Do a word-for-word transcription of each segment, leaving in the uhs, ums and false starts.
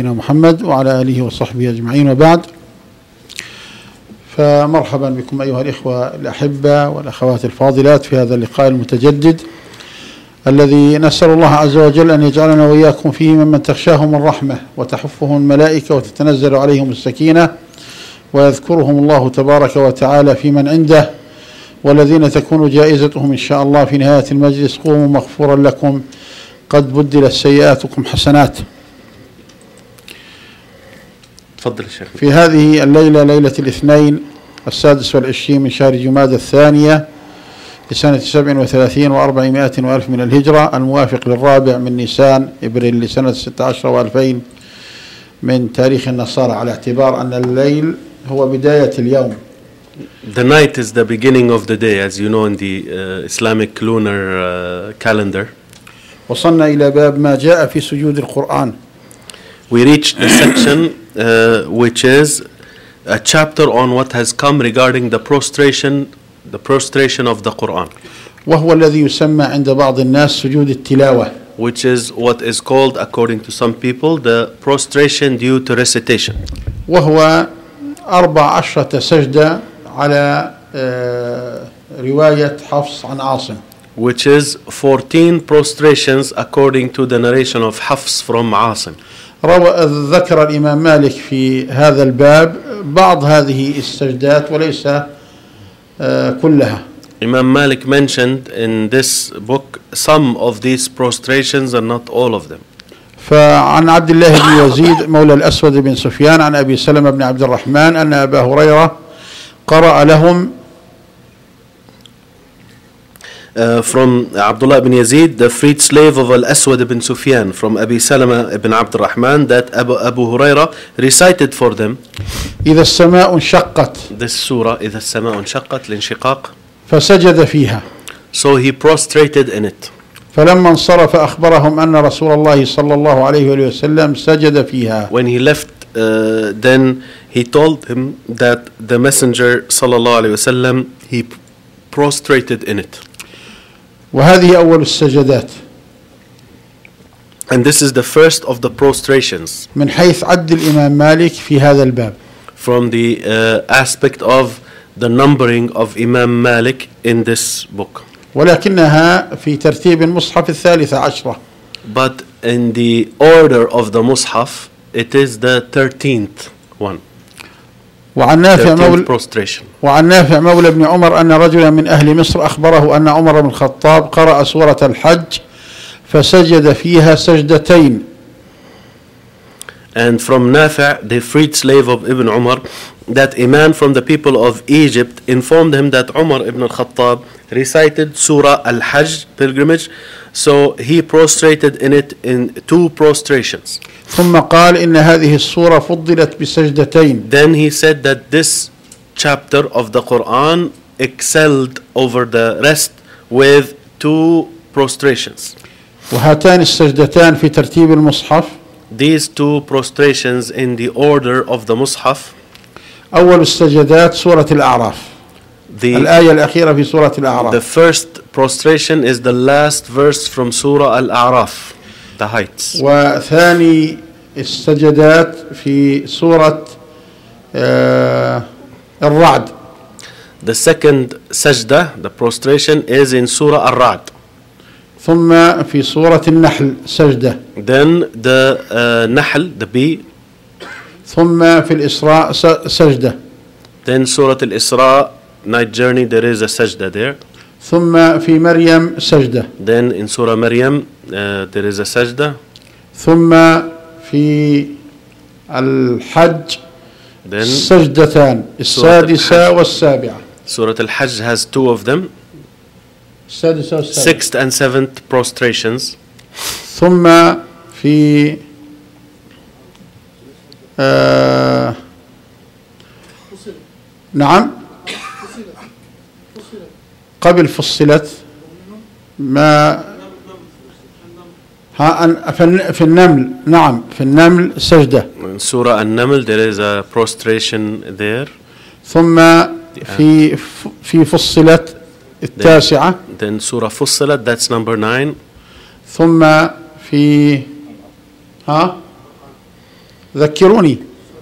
محمد وعلى آله وصحبه أجمعين، وبعد، فمرحبا بكم أيها الإخوة الأحبة والأخوات الفاضلات في هذا اللقاء المتجدد الذي نسأل الله عز وجل أن يجعلنا وإياكم فيه ممن تخشاهم الرحمة وتحفهم الملائكة وتتنزل عليهم السكينة ويذكرهم الله تبارك وتعالى في من عنده، والذين تكون جائزتهم إن شاء الله في نهاية المجلس: قوموا مغفورا لكم قد بدلت سيئاتكم حسنات. تفضل الشيخ. في هذه الليلة، ليلة الاثنين السادس والعشرين من شهر جمادى الثانية لسنة سبع وثلاثين وأربعمائة وألف من الهجرة، الموافق للرابع من نيسان إبريل لسنة ستة عشر وألفين من تاريخ النصارى، على اعتبار أن الليل هو بداية اليوم. The night is the beginning of the day, as you know in the uh, Islamic lunar uh, calendar. وصلنا إلى باب ما جاء في سجود القرآن. We reached the section uh, which is a chapter on what has come regarding the prostration, the prostration of the Quran. وهو الذي يسمى عند بعض الناس سجود التلاوة. Which is what is called, according to some people, the prostration due to recitation. وهو أربع عشرة سجدة على رواية حفص عن عاصم. Which is fourteen prostrations according to the narration of Hafs from Asim. روى ذكر الإمام مالك في هذا الباب بعض هذه السجدات وليس كلها. Imam Malik mentioned in this book some of these prostrations and not all of them. فعن عبد الله بن يزيد مولى الأسود بن سفيان عن أبي سلمة بن عبد الرحمن أن أبا هريرة قرأ لهم. Uh, from Abdullah ibn Yazid, the freed slave of Al-Aswad ibn Sufyan, from Abi Salama ibn Abd al-Rahman, that Abu, Abu Huraira recited for them إذا السماء انشقت. This surah, إذا السماء انشقت, الانشقاق. فسجد فيها. So he prostrated in it. فلما انصرف أخبرهم أن رسول الله صلى الله عليه وسلم سجد فيها. When he left, uh, then he told him that the Messenger صلى الله عليه وسلم, he prostrated in it. وهذه أول السجدات. And this is the first of the prostrations. من حيث عد الإمام مالك في هذا الباب. From the uh, aspect of the numbering of Imam Malik in this book. ولكنها في ترتيب المصحف الثالثة عشرة. But in the order of the Mus'haf, it is the thirteenth one. وعن نافع مولى وعن نافع مولى ابن عمر أن رجلا من أهل مصر أخبره أن عمر بن الخطاب قرأ سورة الحج فسجد فيها سجدتين. And from Nafi', the freed slave of Ibn Umar, that a man from the people of Egypt informed him that Umar ibn al-Khattab recited Surah Al-Hajj, pilgrimage, so he prostrated in it in two prostrations. ثم قال إن هذه السورة فضلت بسجدتين. Then he said that this chapter of the Quran excelled over the rest with two prostrations. وهاتان السجدتان في ترتيب المصحف. These two prostrations in the order of the Mus'haf. أول السجدات سورة الأعراف. The, الآية الأخيرة في سورة الأعراف. The first prostration is the last verse from Surah Al-A'raf, the heights. وثاني السجدات في سورة uh, الرعد. The second sajda, the prostration, is in Surah Ar-Ra'd. ثم في سورة النحل سجدة. Then the uh, Nahl, the bee. ثم في الإسراء سجدة. Then Surah Al-Isra, night journey, there is a sajda there. ثم في مريم سجدة. Then in Surah Maryam, uh, there is a sajda. ثم في الحج Then سجدتان السادسة والسابعة. Surah Al-Hajj has two of them. السادسة والسابعة. Sixth and seventh prostrations. ثم في آه نعم قبل فصلت ما ها في النمل. نعم في النمل سجدة. In Surah An-Naml there is a prostration there. ثم في في فصلت التاسعة. Then, then Surah Fussilat, that's number nine. ثم في ها ذكروني.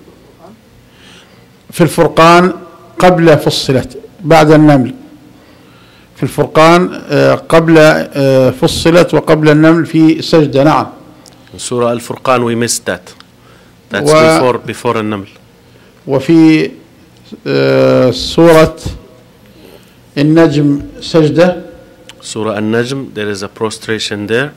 في الفرقان قبل فصلت بعد النمل. في الفرقان قبل فصلت وقبل النمل في سجدة. نعم. سورة الفرقان we missed that. That's before before النمل. وفي سورة النجم سجدة. سورة النجم there is a prostration there.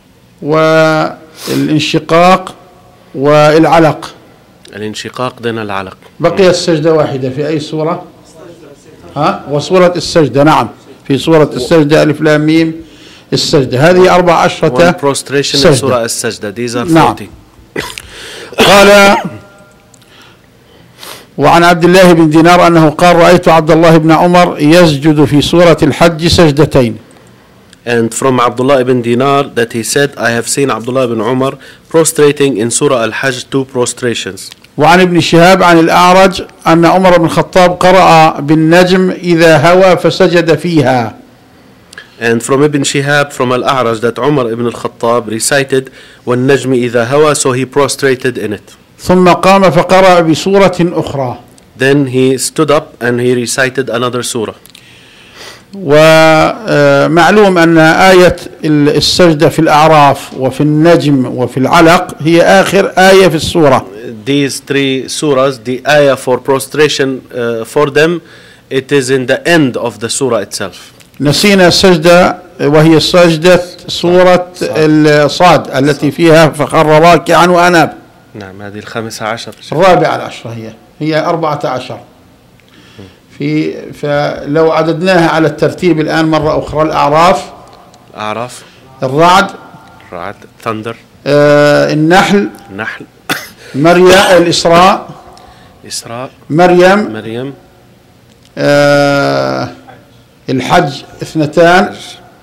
والانشقاق والعلق. الانشقاق دين العلق. بقي السجدة واحدة في أي سورة؟ ها؟ وسورة السجدة. نعم في سورة السجدة ألف لام ميم السجدة. هذه أربع عشرة سجدة. سورة السجدة these are نعم. forty. قال وعن عبد الله بن دينار أنه قال رأيت عبد الله بن عمر يسجد في سورة الحج سجدتين. And from Abdullah ibn Dinar that he said, I have seen Abdullah ibn Umar prostrating in Surah Al-Hajj two prostrations. وعن ابن شهاب عن الأعرج أن عمر بن الخطاب قرأ بالنجم إذا هوى فسجد فيها. And from Ibn Shihab from Al-A'raj that Umar ibn al-Khattab recited وَالنَّجْمِ إِذَا هَوَى, so he prostrated in it. ثم قام فقرأ بسورة أخرى. Then he stood up and he recited another surah. ومعلوم أن آية السجدة في الأعراف وفي النجم وفي العلق هي آخر آية في السورة. These three surahs, the ayah for prostration uh, for them, it is in the end of the surah itself. نسينا السجدة وهي سجدة سورة الصاد التي فيها فخر راكعا وأناب. نعم هذه الخامسة عشر. الرابعة العشرة هي هي أربعة عشر. في فلو عددناها على الترتيب الآن مرة أخرى الأعراف. أعراف. الرعد. الرعد. ثندر. آه النحل. النحل. مريم. الإسراء. إسراء. مريم. مريم. آه الحج اثنتان.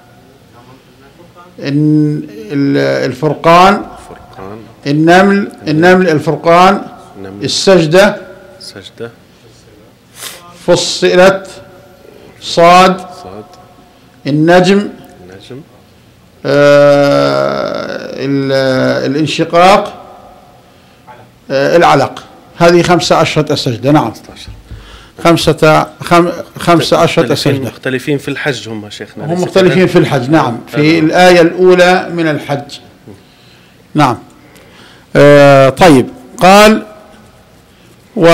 الفرقان. الفرقان. النمل. النمل الفرقان. النمل. السجدة. السجدة. فصلت. صاد. صاد. النجم. النجم. آه الانشقاق. آه العلق. هذه خمسة عشرة سجدة. نعم خمسة خم خمسة عشرة سجدة. مختلفين في الحج هم شيخنا. هم مختلفين في الحج. نعم في الآية الأولى من الحج. نعم. آه طيب قال و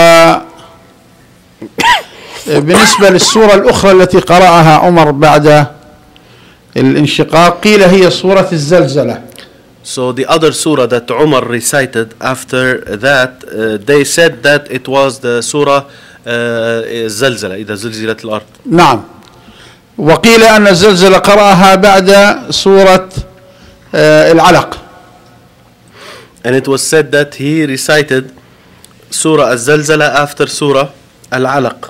بالنسبة للسورة الأخرى التي قرأها عمر بعد الانشقاق قيل هي سورة الزلزلة. So the other surah that Umar recited after that, uh, they said that it was the surah الزلزلة إذا زلزلت الأرض. نعم. وقيل أن الزلزلة قرأها بعد سورة العلق. And it was said that he recited surah الزلزلة after surah العلق.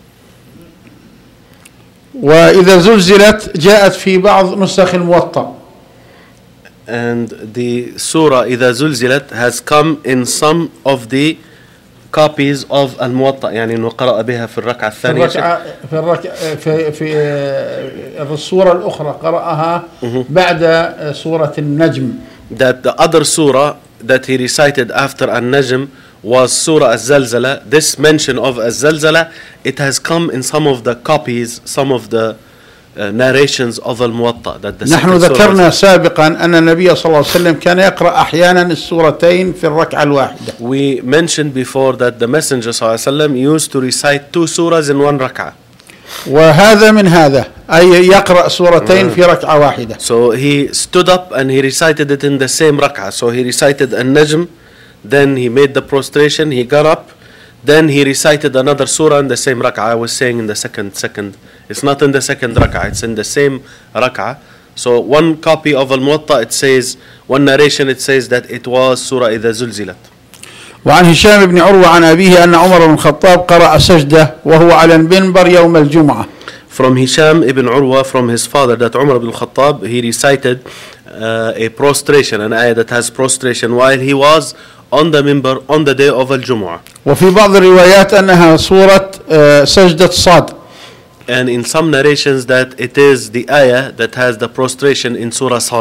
وإذا زلزلت جاءت في بعض نسخ الموطأ. And the surah إذا زلزلت has come in some of the copies of الموطأ يعني إنه قرأ بها في الركعة الثانية. في الركعة في الركعة في في السورة الأخرى قرأها بعد سورة النجم. That the other surah that he recited after النجم was surah الزلزلة. This mention of الزلزلة it has come in some of the copies, some of the uh, narrations of الموطأ. That the نحن ذكرنا سابقا أن النبي صلى الله عليه وسلم كان يقرأ أحيانا السورتين في الركعة الواحدة. We mentioned before that the Messenger صلى الله عليه وسلم used to recite two surahs in one ركعة. وهذا من هذا أي يقرأ سورتين في ركعة واحدة. So he stood up and he recited it in the same ركعة. So he recited النجم, then he made the prostration, he got up, then he recited another surah in the same rak'ah. I was saying in the second, second. It's not in the second rak'ah, it's in the same rak'ah. So one copy of Al-Muwatta, it says, one narration, it says that it was surah إذا زلزلت. وعن هشام بن عروة عن أبيه أن عمر بن الخطاب قرأ سجدة وهو على المنبر يوم الجمعة. From Hisham ibn Urwa, from his father, that Umar ibn al-Khattab, he recited uh, a prostration, an ayah that has prostration, while he was on the minbar on the day of al-Jumu'ah. وفي بعض الروايات أنها سورة سجدة صاد. And in some narrations that it is the ayah that has the prostration in Surah Sad.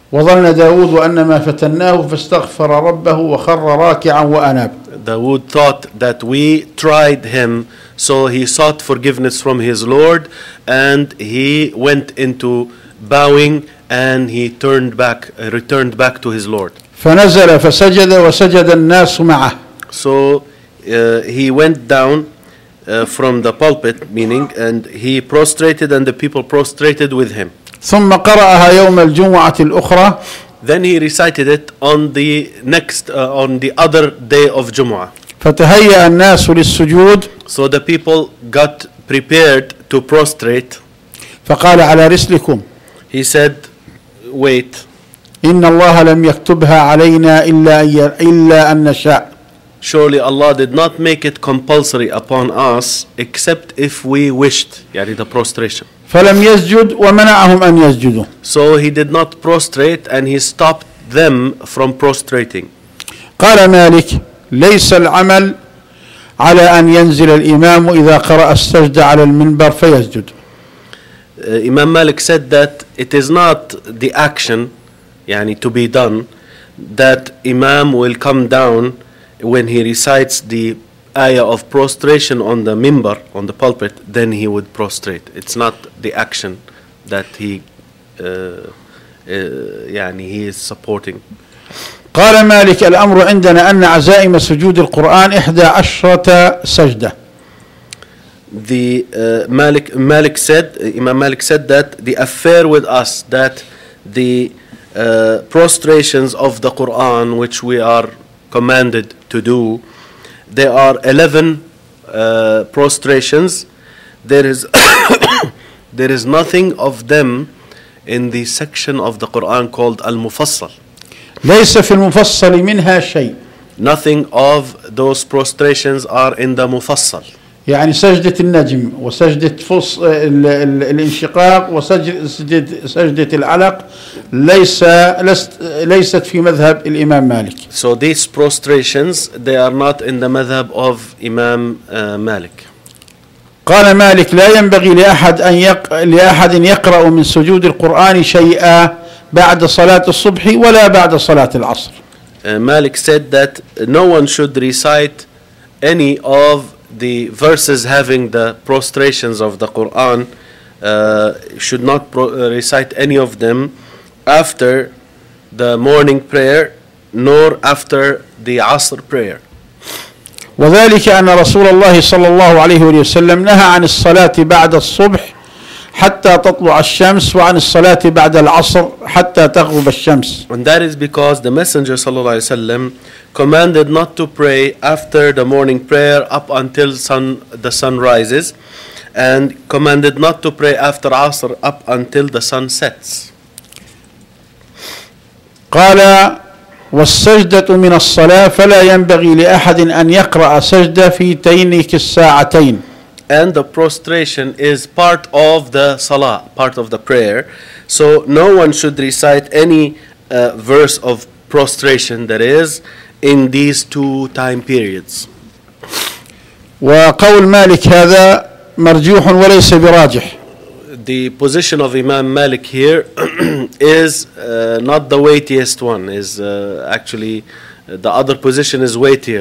وظن داود وأنما فتناه فاستغفر ربه وخر راكعا وأناب. Dawood thought that we tried him, so he sought forgiveness from his Lord, and he went into bowing, and he turned back, uh, returned back to his Lord. فنزل فسجد وسجد الناس معه. So uh, he went down uh, from the pulpit, meaning, and he prostrated, and the people prostrated with him. ثم قرأها يوم الجمعة الأخرى. Then he recited it on the next, uh, on the other day of Jumu'ah. فتهيأ الناس للسجود. So the people got prepared to prostrate. فقال على رسلكم. He said, wait. إن الله لم يكتبها علينا إلا إلا أن نشاء. Surely Allah did not make it compulsory upon us except if we wished, يعني the prostration. فلم يسجد ومنعهم أن يسجدوا. So he did not prostrate and he stopped them from prostrating. قال مالك ليس العمل على أن ينزل الإمام إذا قرأ السجد على المنبر فيسجد. Uh, Imam Malik said that it is not the action, يعني to be done, that Imam will come down when he recites the ayah of prostration on the minbar, on the pulpit, then he would prostrate. It's not the action that he uh, uh, يعني he is supporting. قال مالك الأمر عندنا أن عزائم سجود القرآن إحدى عشرة سجدة. The uh, Malik Malik said, Imam Malik said that the affair with us, that the uh, prostrations of the Quran which we are commanded to do, there are eleven uh, prostrations. There is there is nothing of them in the section of the Quran called Al-Mufassal. ليس في المفصل منها شيء. Nothing of those prostrations are in the Mufassal. يعني سجدة النجم وسجدة فص الانشقاق وسجدة سجدة العلق ليس ليست في مذهب الإمام مالك. So these prostrations, they are not in the madhab of Imam uh, Malik. قال مالك لا ينبغي لأحد أن يق... لأحد يقرأ من سجود القرآن شيئا بعد صلاة الصبح ولا بعد صلاة العصر. Uh, Malik said that no one should recite any of the verses having the prostrations of the Quran, uh, should not pro- uh, recite any of them after the morning prayer nor after the Asr prayer. وذلك أن رسول الله صلى الله عليه وسلم نهى عن الصلاة بعد الصبح حتى تطلع الشمس وعن الصلاة بعد العصر حتى تغرب الشمس. And that is because the Messenger sallallahu alaihi wasallam commanded not to pray after the morning prayer up until sun, the sun rises, and commanded not to pray after Asr up until the sun sets. قال والسجدة من الصلاة فلا ينبغي لأحد أن يقرأ سجدة في تينك الساعتين. And the prostration is part of the salah, part of the prayer. So no one should recite any uh, verse of prostration that is in these two time periods. وقول مالك هذا مرجوح وليس براجح. The position of Imam Malik here is uh, not the weightiest one. Is uh, actually uh, the other position is weightier.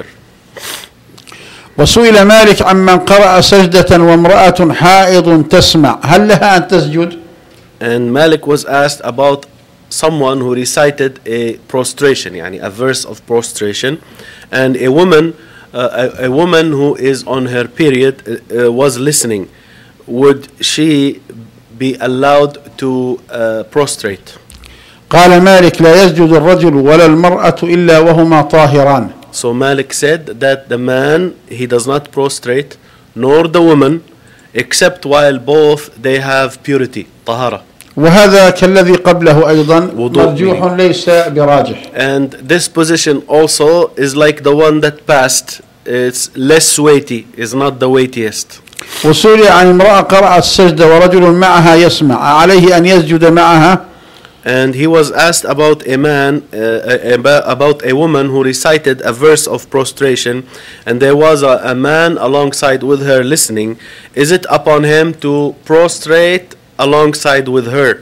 وسئل مالك عمن قرأ سجدة وامرأة حائض تسمع هل لها أن تسجد؟ And Malik was asked about someone who recited a prostration, يعني a verse of prostration, and a woman, uh, a, a woman who is on her period uh, was listening. Would she be allowed to uh, prostrate? قال مالك لا يسجد الرجل ولا المرأة إلا وهما طاهران. So Malik said that the man, he does not prostrate, nor the woman, except while both they have purity, tahara. وهذا كالذي قبله أيضا مرجوح ليس براجح. And this position also is like the one that passed. It's less weighty, is not the weightiest. وسئل عن امرأة قرأت السجدة ورجل معها يسمع عليه أن يسجد معها. And he was asked about a man, uh, about a woman who recited a verse of prostration, and there was a, a man alongside with her listening. Is it upon him to prostrate alongside with her?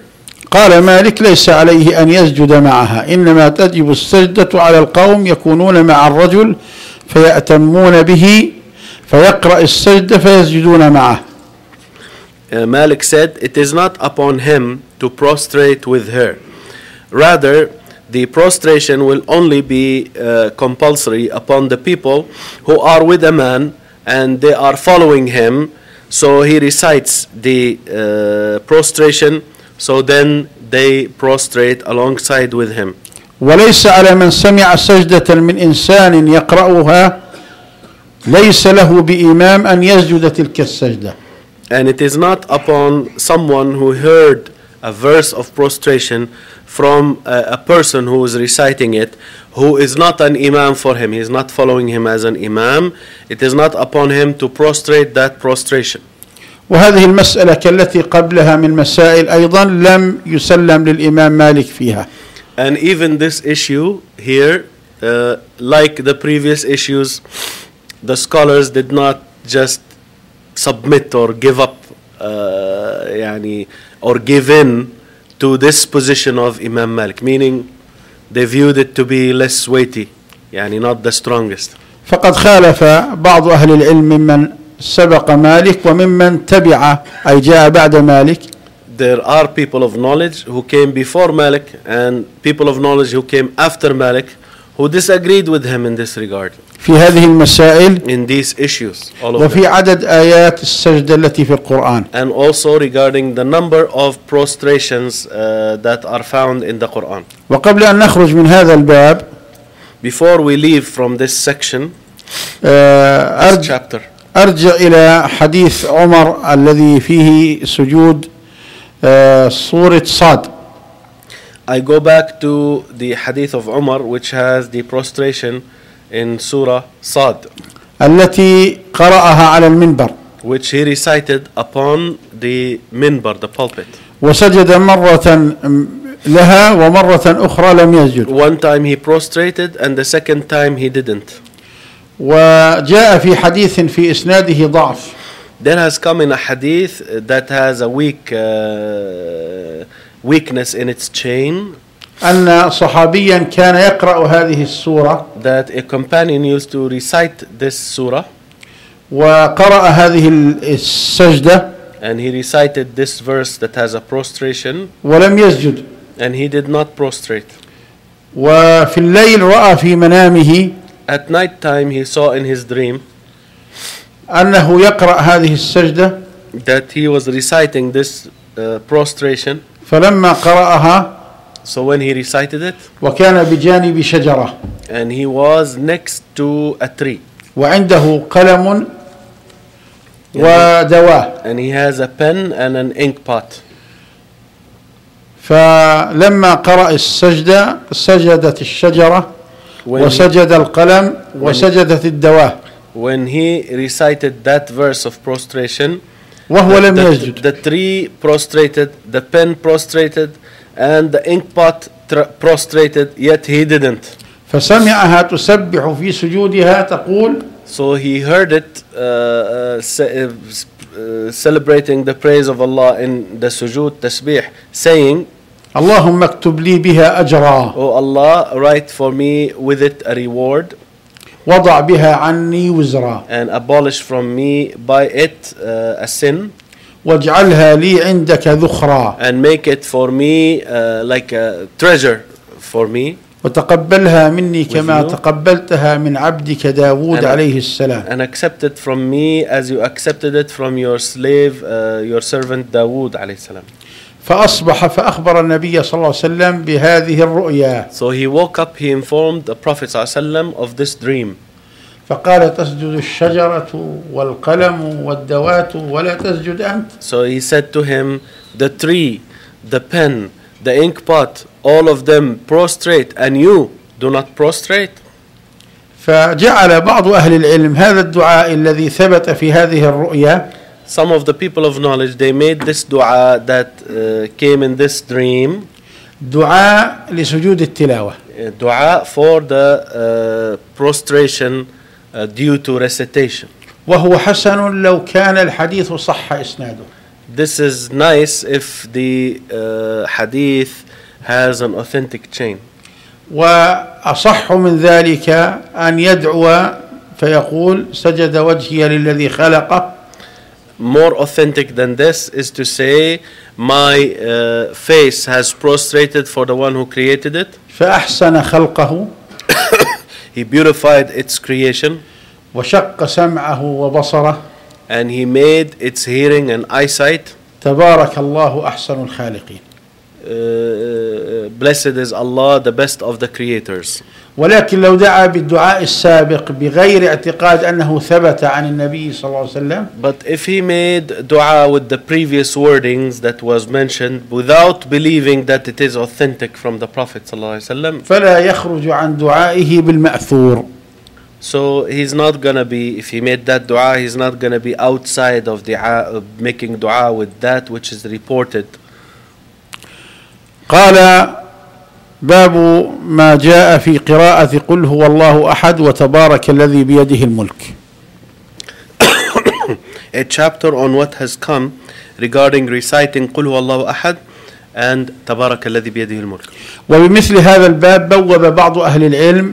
قال مالك ليس عليه أن يسجد معها، إنما تجب السجدة على القوم يكونون مع الرجل فيأتمون به فيقرأ السجدة فيسجدون معه. Uh, Malik said, it is not upon him to prostrate with her. Rather, the prostration will only be uh, compulsory upon the people who are with a man and they are following him. So he recites the uh, prostration, so then they prostrate alongside with him. وليس على من سمع سجدة من إنسان يقرأها ليس له بإمام أن يسجد تلك السجدة. And it is not upon someone who heard a verse of prostration from a, a person who is reciting it, who is not an imam for him, he is not following him as an imam, it is not upon him to prostrate that prostration. وهذه المسألة كالتي قبلها من مسائل أيضا لم يسلم للإمام مالك فيها. And even this issue here, uh, like the previous issues, the scholars did not just submit or give up uh, يعني, or give in to this position of Imam Malik, meaning they viewed it to be less weighty, يعني not the strongest. فقد خالف بعض أهل العلم ممن سبق مالك وممن تبع أي جاء بعد مالك. There are people of knowledge who came before Malik and people of knowledge who came after Malik who disagreed with him in this regard. في هذه المسائل in these issues, all of وفي them. عدد آيات السجدة التي في القرآن. And also regarding the number of prostrations uh, that are found in the Quran. وقبل أن نخرج من هذا الباب Before we leave from this section, آه، this أرجع, chapter, أرجع إلى حديث عمر الذي فيه سجود آه، سورة صاد. I go back to the hadith of Umar which has the prostration in Surah Sad, التي قرأها على المنبر which he recited upon the minbar, the pulpit. وسجد مرة لها ومرة أخرى لم يسجد. One time he prostrated and the second time he didn't. وجاء في حديث في إسناده ضعف. There has come in a hadith that has a weak uh, weakness in its chain, أن صحابيا كان يقرأ هذه السورة that a companion used to recite this surah وقرأ هذه السجدة and he recited this verse that has a prostration ولم يسجد. and he did not prostrate. وفي الليل رأى في منامه At night time he saw in his dream أنه يقرأ هذه السجدة that he was reciting this uh, prostration. فلما قرأها So when he recited it, وكان بجانب شجرة and he was next to a tree وعنده قلم ودواء. and he has a pen and an ink pot. فلما قرأ السجدة سجدت الشجرة When he, وسجد القلم وسجدت الدواء when he recited that verse of prostration, وهو the, لم the, يسجد. the tree prostrated, the pen prostrated, and the ink pot tr- prostrated, yet he didn't. فسمعها تسبح في سجودها تقول So he heard it uh, uh, ce- uh, celebrating the praise of Allah in the sujood tasbih, saying, اللهم اكتب لي بها أجرا "O Allah, write for me with it a reward وضع بها عني وزرا and abolish from me by it uh, a sin واجعلها لي عندك ذخرا and make it for me uh, like a treasure for me وتقبلها مني كما you. تقبلتها من عبدك داود And- عليه السلام. and accept it from me as you accepted it from your slave, uh, your servant Dawood alayhi salam." فأصبح فأخبر النبي صلى الله عليه وسلم بهذه الرؤيا So he woke up, he informed the Prophet ﷺ of this dream. فقال تسجد الشجرة والقلم والدوات ولا تسجد أنت. So he said to him, the tree, the pen, the ink pot, all of them prostrate, and you do not prostrate. فجعل بعض أهل العلم هذا الدعاء الذي ثبت في هذه الرؤيا Some of the people of knowledge, they made this dua that uh, came in this dream, دعاء لسجود التلاوة. uh, dua for the uh, prostration uh, due to recitation. وهو حسن لو كان الحديث صح إسناده. this is nice if the uh, hadith has an authentic chain. وأصح من ذلك أن يدعو فيقول سجد وجهي للذي خلقه. More authentic than this is to say, my uh, face has prostrated for the one who created it. فأحسن خلقه. He beautified its creation. وشق سمعه وبصره. And he made its hearing and eyesight. تبارك الله أحسن الخالقين. Uh, blessed is Allah, the best of the creators. ولكن لو دعا بالدعاء السابق بغير اعتقاد أنه ثبت عن النبي صلى الله عليه وسلم. But if he made dua with the previous wordings that was mentioned without believing that it is authentic from the Prophet صلى الله عليه وسلم, فلا يخرج عن دعائه بالمأثور. So he's not gonna be, if he made that dua, he's not gonna be outside of the uh, making dua with that which is reported. قال باب ما جاء في قراءة قل هو الله أحد وتبارك الذي بيده الملك. A chapter on what has come regarding reciting قل هو الله أحد and تبارك الذي بيده الملك. وبمثل هذا الباب بوب بعض أهل العلم.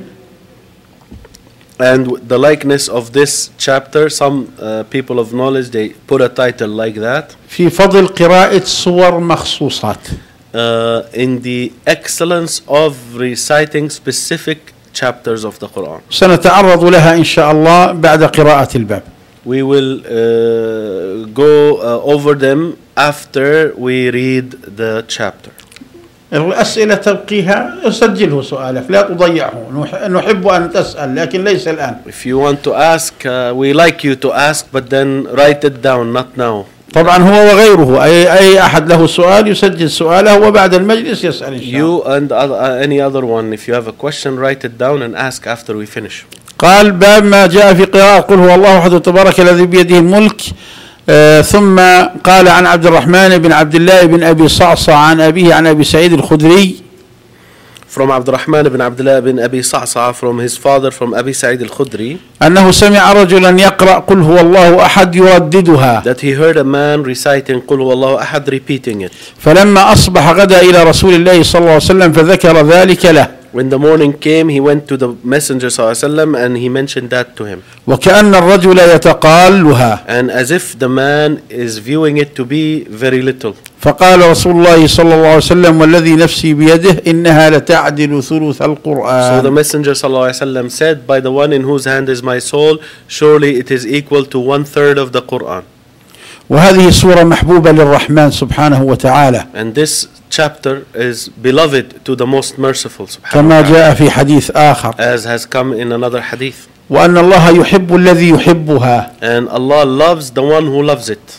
And the likeness of this chapter, some uh, people of knowledge, they put a title like that. في فضل قراءة صور مخصوصات. Uh, in the excellence of reciting specific chapters of the Quran. سنتعرض لها إن شاء الله بعد قراءة الباب. We will uh, go uh, over them after we read the chapter. الأسئلة تبقيها سجله سؤالك لا تضيعه. نحب أن تسأل لكن ليس الآن. If you want to ask, uh, we like you to ask, but then write it down, not now. طبعا هو وغيره أي أي أحد له سؤال يسجل سؤاله وبعد المجلس يسأل إن شاء الله. You and other, any other one, if you have a question, write it down and ask after we finish. قال باب ما جاء في قراءة قل هو الله أحد تبارك الذي بيده الملك. آه ثم قال عن عبد الرحمن بن عبد الله بن أبي صعصع عن أبيه عن أبي سعيد الخدري. From Abdurrahman ibn Abdullah ibn Abi Sa'sa, from his father, from Abi Sa'id al-Khudri, أنه سمع رجلا يقرأ قل هو الله أحد يرددها. that he heard a man reciting قل هو الله أحد, repeating it. فلما أصبح غدا إلى رسول الله صلى الله عليه وسلم فذكر ذلك له. When the morning came, he went to the Messenger صلى الله عليه وسلم and he mentioned that to him. وكأن الرجل يتقالها. And as if the man is viewing it to be very little. فقال رسول الله صلى الله عليه وسلم والذي نفسي بيده إنها لتعدل ثلث القرآن. So the Messenger صلى الله عليه وسلم said, by the one in whose hand is my soul, surely it is equal to one third of the Quran. وهذه سورة محبوبة للرحمن سبحانه وتعالى. And this chapter is beloved to the most merciful سبحانه كما وتعالى, جاء في حديث آخر. as has come in another hadith. وأن الله يحب الذي يحبها. And Allah loves the one who loves it.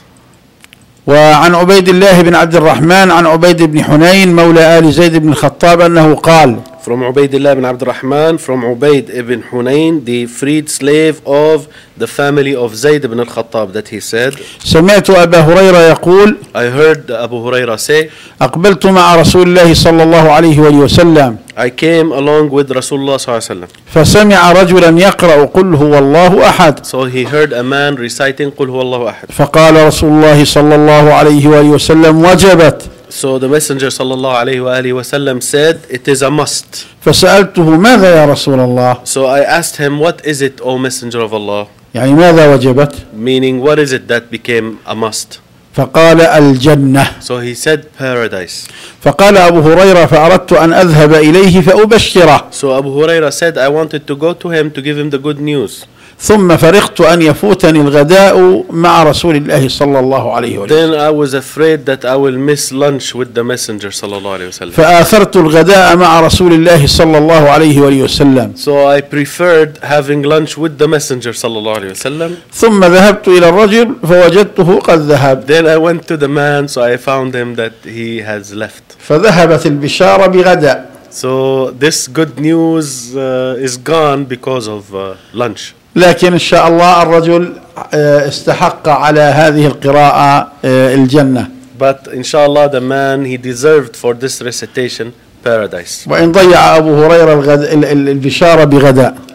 وعن عبيد الله بن عبد الرحمن عن عبيد بن حنين مولى آل زيد بن الخطاب أنه قال. From Ubaydillah ibn Abd al-Rahman, from Ubayd ibn Hunayn, the freed slave of the family of Zayd ibn al-Khattab, that he said, سمعت أبا هريرة يقول I heard Abu Huraira say, أقبلت مع رسول الله صلى الله عليه وآله وسلم I came along with Rasulullah صلى الله عليه وسلم. فسمع رجلا يقرأ قل هو الله أحد. So he heard a man reciting قل هو الله أحد. فقال رسول الله صلى الله عليه وآله وسلم وجبت. So the Messenger صلى الله عليه وآله وسلم said, it is a must. فسألته ماذا يا رسول الله؟ So I asked him, what is it, O Messenger of Allah? يعني ماذا وجبت؟ Meaning, what is it that became a must? فقال الجنة. So he said paradise. فقال أبو هريرة فأردت أن أذهب إليه فأبشره. So Abu Huraira said, I wanted to go to him to give him the good news. ثم فرحت أن يفوتني الغداء مع رسول الله صلى الله عليه وسلم. Then I was afraid that I will miss lunch with the Messenger صلى الله عليه وسلم. فآثرت الغداء مع رسول الله صلى الله عليه وسلم. So I preferred having lunch with the Messenger صلى الله عليه وسلم. ثم ذهبت إلى الرجل فوجدته قد ذهب. Then I went to the man, so I found him that he has left. فذهبت البشارة بغداء. So this good news uh, is gone because of uh, lunch. لكن إن شاء الله الرجل استحق على هذه القراءة الجنة. But inshallah the man, he deserved for this recitation paradise. وإن ضيع أبو هريرة البشارة بغداء.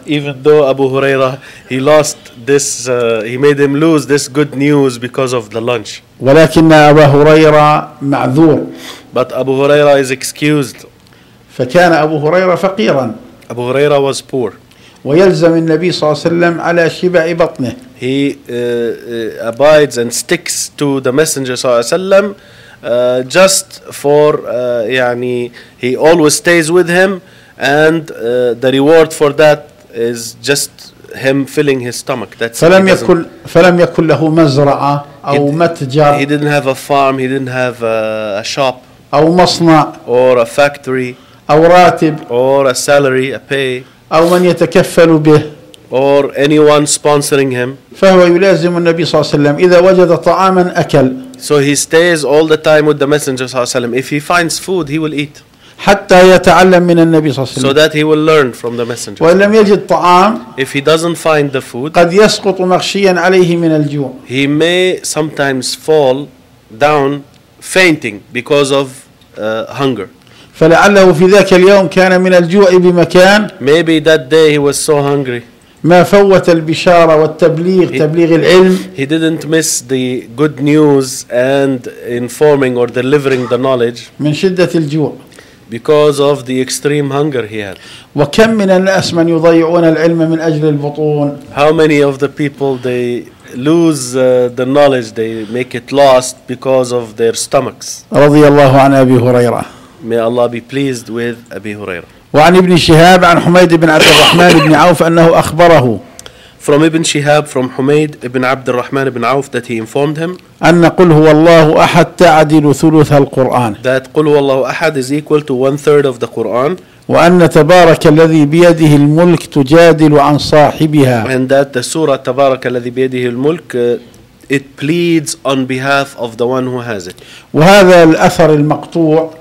even though Abu Huraira, he lost this, uh, he made him lose this good news because of the lunch. ولكن أبا هريرة معذور. But Abu Huraira is excused. فكان أبو هريرة فقيرا. Abu Huraira was poor. ويلزم النبي صلى الله عليه وسلم على شبع بطنه. He uh, uh, abides and sticks to the Messenger صلى الله عليه وسلم uh, just for uh, يعني he always stays with him, and uh, the reward for that is just him filling his stomach. That's فلم يكن فلم يكن له مزرعة أو he, متجر. he didn't have a farm, he didn't have a, a shop أو مصنع or a factory أو راتب or a salary, a pay, أو من يتكفل به. or anyone sponsoring him. فهو يلازم النبي صلى الله عليه وسلم إذا وجد طعاما أكل. So he stays all the time with the Messenger صلى الله عليه وسلم. If he finds food, he will eat, حتى يتعلم من النبي صلى الله عليه so وسلم. that he will learn from the Messenger. وإن لم يجد طعام If he doesn't find the food, قد يسقط مغشيا عليه من الجوع. he may sometimes fall down fainting because of uh, hunger. فلعله في ذاك اليوم كان من الجوع بمكان Maybe that day he was so hungry, ما فوت البشارة والتبليغ تبليغ العلم he didn't miss the good news and informing or delivering the knowledge من شدة الجوع. because of the extreme hunger he had. وكم من الناس من يضيعون العلم من أجل البطون. How many of the people, they lose uh, the knowledge, they make it lost because of their stomachs. رضي الله عن أبي هريرة. May Allah be pleased with Abi Hurairah. وعن ابن شهاب عن حميد بن عبد الرحمن بن عوف أنه أخبره From Ibn Shihab, from Humayd ibn Abd al-Rahman ibn Auf, that he informed him أن قل هو الله أحد تعدل ثلث القرآن. that قل هو الله أحد is equal to one third of the Quran, وأن تبارك الذي بيده الملك تجادل عن صاحبها. and that the surah تبارك الذي بيده الملك uh, it pleads on behalf of the one who has it. وهذا الأثر المقطوع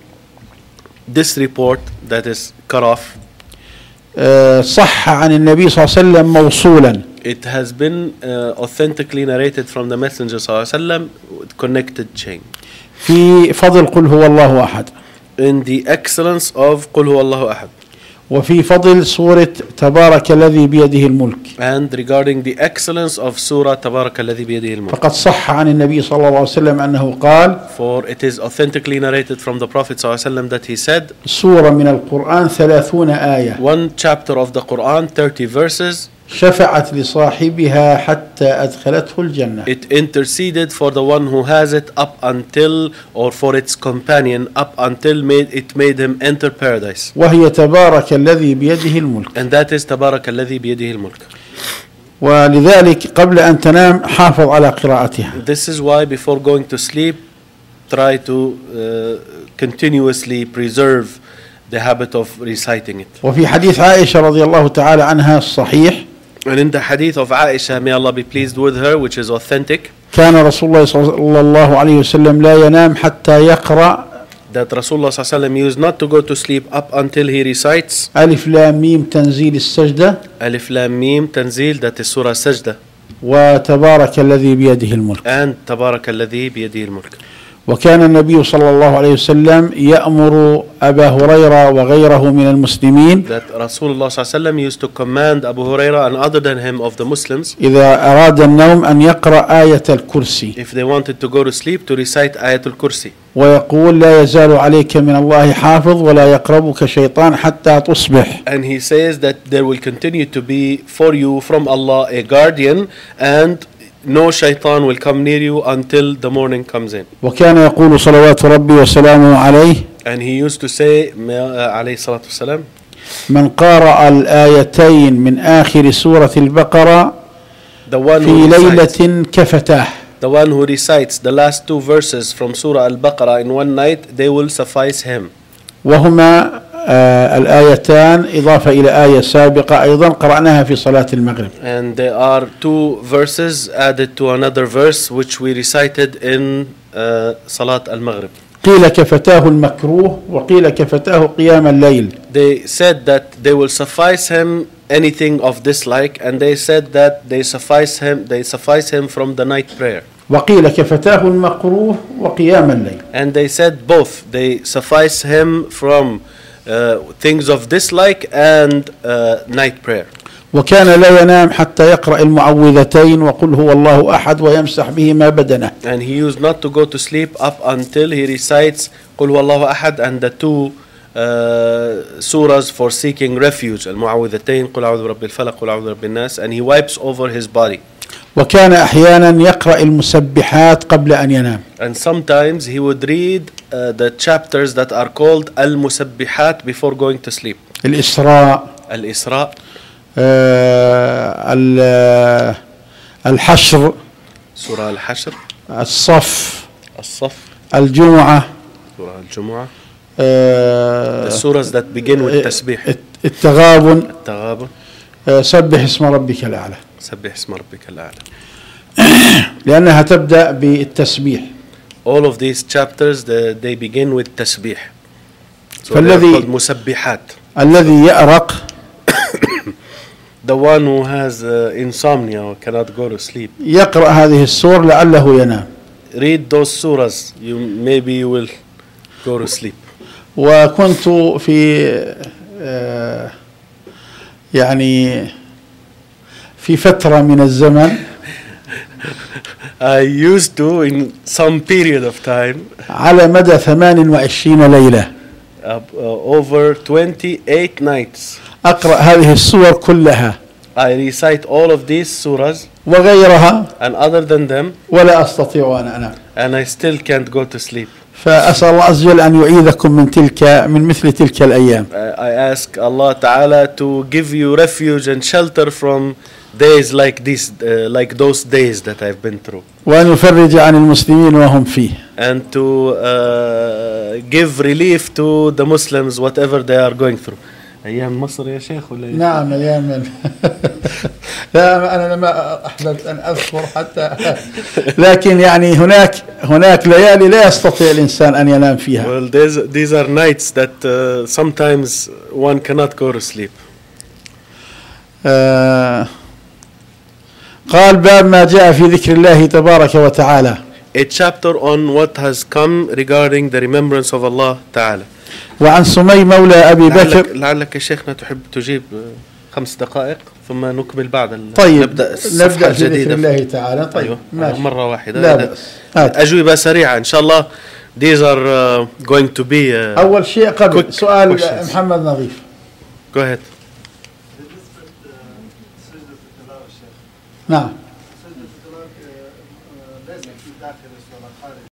This report that is cut off, صح عن النبي صلى الله عليه وسلم موصولا. it has been uh, authentically narrated from the Messenger صلى الله عليه وسلم with connected chain. في فضل قل هو الله أحد. In the excellence of قل هو الله أحد. وفي فضل سورة تبارك الذي بيده الملك. And regarding the excellence of Surah تبارك الذي بيده الملك. فقد صح عن النبي صلى الله عليه وسلم أنه قال For it is authentically narrated from the Prophet صلى الله عليه وسلم that he said, سورة من القرآن ثلاثون آية one chapter of the Quran, thirty verses, شفعت لصاحبها حتى أدخلته الجنة. it interceded for the one who has it up until, or for its companion up until made it made him enter paradise. وهي تبارك الذي بيده الملك. And that is تبارك الذي بيده الملك. ولذلك قبل أن تنام حافظ على قراءتها. This is why before going to sleep, try to uh, continuously preserve the habit of reciting it. وفي حديث عائشة رضي الله تعالى عنها الصحيح And in the hadith of Aisha, may Allah be pleased with her, which is authentic, كان رسول الله صلى الله عليه وسلم لا ينام حتى يقرأ that Rasulullah sallallahu alaihi wasallam used not to go to sleep up until he recites ألف لام ميم تنزيل السجدة Alif Lam Mim Tanzil, that is Surah Sajda, وتبارك الذي بيده الملك. and Tabarak alladhi biyadihi al-mulk. وكان النبي صلى الله عليه وسلم يأمر أبا هريرة وغيره من المسلمين That Rasulullah sallallahu alaihi wasallam used to command Abu Huraira and other than him of the Muslims, إذا أراد النوم أن يقرأ آية الكرسي if they wanted to go to sleep, to recite Ayatul Kursi. ويقول لا يزال عليك من الله حافظ ولا يقربك شيطان حتى تصبح. And he says that there will continue to be for you from Allah a guardian, and no shaitan will come near you until the morning comes in. وكان يقول صلوات ربي وسلامه عليه And he used to say, عليه الصلاة والسلام, من قرأ الآيتين من آخر سورة البقرة the one في who recites, ليلة كفتاه. the one who recites the last two verses from Surah Al-Baqarah in one night, they will suffice him. وهما آه الآيتان إضافة إلى آية سابقة أيضا قرأناها في صلاة المغرب. And there are two verses added to another verse which we recited in uh, Salat Al-Maghrib. قيل كفتاه المكروه وقيل كفتاه قيام الليل. They said that they will suffice him anything of this like, and they said that they suffice him they suffice him from the night prayer. وقيل كفتاه المكروه وقيام الليل. And they said both, they suffice him from uh, things of dislike and uh, night prayer. وكان لا ينام حتى يقرأ المعوذتين وقل هو الله أحد ويمسح بهما بدنه. And he used not to go to sleep up until he recites قل هو الله أحد and the two uh, surahs for seeking refuge, المعوذتين قل أعوذ برب الفلق قل أعوذ برب الناس, and he wipes over his body. وكان أحيانا يقرأ المسبحات قبل أن ينام. And sometimes he would read uh, the chapters that are called المسبحات before going to sleep. الإسراء، الإسراء, آه الحشر، سورة الحشر، الصف، الصف، الجمعة، سورة الجمعة, آه the surahs that begin with تسبيح, التغابن، التغابن, آه سبح اسم ربك الأعلى، سبح اسم ربك الأعلى. لأنها تبدأ بالتسبيح. All of these chapters the, they begin with تسبيح. So فالذي مسبحات. الذي يأرق The one who has uh, insomnia or cannot go to sleep, يقرأ هذه السور لعله ينام. read those surahs, you maybe you will go to sleep. وكنت في آه يعني في فترة من الزمن I used to in some period of time على مدى ثمان وعشرين ليلة uh, uh, over twenty-eight nights أقرأ هذه السور كلها I recite all of these surahs وغيرها and other than them ولا أستطيع أن أنام. and I still can't go to sleep. فأسأل الله عز وجل أن يعيذكم من تلك من مثل تلك الأيام. I ask Allah Ta'ala to give you refuge and shelter from days like this, uh, like those days that I've been through. وأن يفرج عن المسلمين وهم فيه. And to uh, give relief to the Muslims whatever they are going through. أيام مصر يا شيخ ولا؟ نعم أيام. لا أنا ما أحببت أن أذكر حتى لكن يعني هناك هناك ليالي لا يستطيع الإنسان أن ينام فيها. Well, these are nights that uh, sometimes one cannot go to sleep. آه قال باب ما جاء في ذكر الله تبارك وتعالى. A chapter on what has come regarding the remembrance of Allah Ta'ala. وعن سمي مولى أبي بكر. لعلك, لعلك يا شيخنا تحب تجيب خمس دقائق ثم نكمل بعد. طيب نبدأ نبدأ في ذكر الله تعالى. طيب أيوة. ماشي. مرة واحدة. لا بأس. أجوبة سريعة إن شاء الله. These are uh, going to be uh, أول شيء قبل سؤال questions. محمد نظيف. Go ahead. نعم.